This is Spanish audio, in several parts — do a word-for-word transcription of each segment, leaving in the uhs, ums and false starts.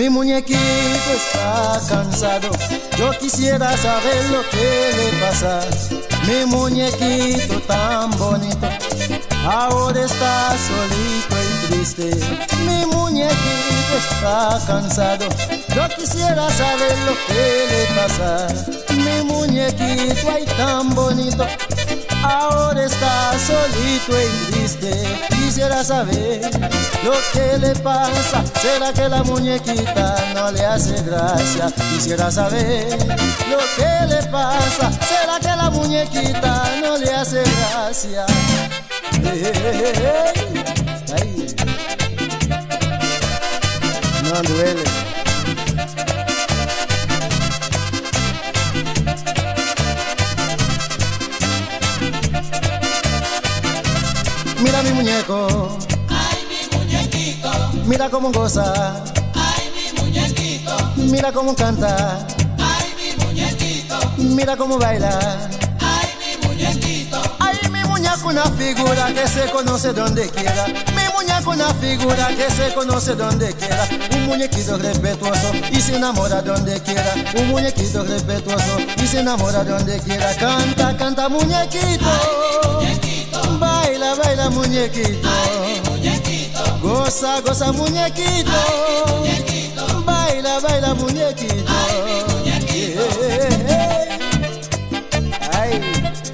Mi muñequito está cansado, yo quisiera saber lo que le pasa. Mi muñequito tan bonito, ahora está solito y triste. Mi muñequito está cansado, yo quisiera saber lo que le pasa. Mi muñequito ay tan bonito, ahora está solito y triste. Quisiera saber lo que le pasa. ¿Será que la muñequita no le hace gracia? Quisiera saber lo que le pasa. ¿Será que la muñequita no le hace gracia? Hey, hey, hey. Ay. No duele. Mira mi muñeco, ay mi muñequito, mira cómo goza, ay mi muñequito, mira cómo canta, ay mi muñequito, mira cómo baila. ay mi muñequito, Ay, mi muñeco una figura que se conoce donde quiera. Mi muñeco una figura que se conoce donde quiera. Un muñequito respetuoso y se enamora donde quiera. Un muñequito respetuoso y se enamora donde quiera. Canta, canta muñequito, muñequito, baila, baila muñequito, ay mi muñequito, goza, goza muñequito, muñequito, baila, baila muñequito. ay mi muñequito. Yeah, yeah. Ay.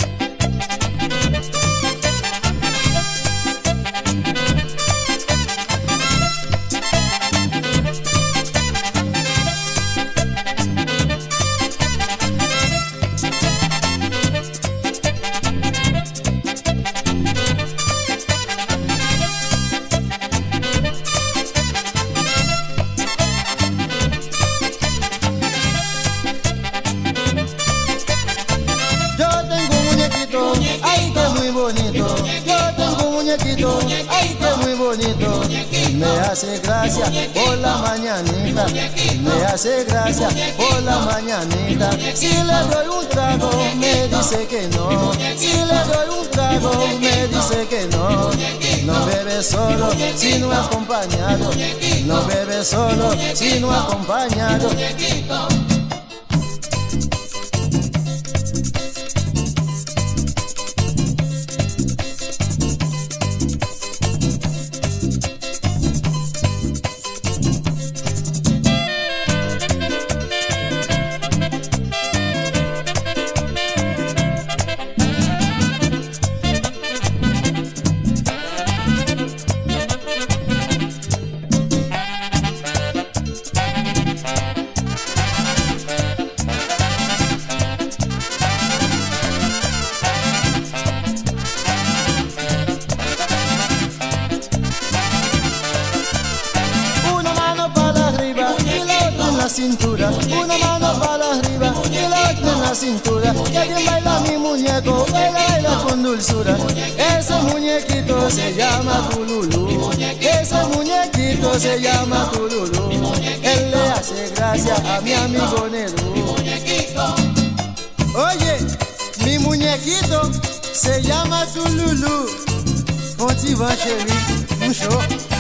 Ay, que muy bonito. Yo tengo un muñequito, ay, que muy bonito. Me hace gracia por la mañanita, me hace gracia por la mañanita. Si le doy un trago, me dice que no. Si le doy un trago, me dice que no. No bebe solo, sino acompañado. No bebe solo, sino acompañado. Cintura, una mano para arriba y la otra en la cintura. Que bien baila mi muñeco, baila, baila con dulzura. Ese muñequito se llama Tululú, ese muñequito se llama Tululú. Él le hace gracia a mi amigo Nerú. Oye, mi muñequito se llama Tululú. Contigo, chéri, un show.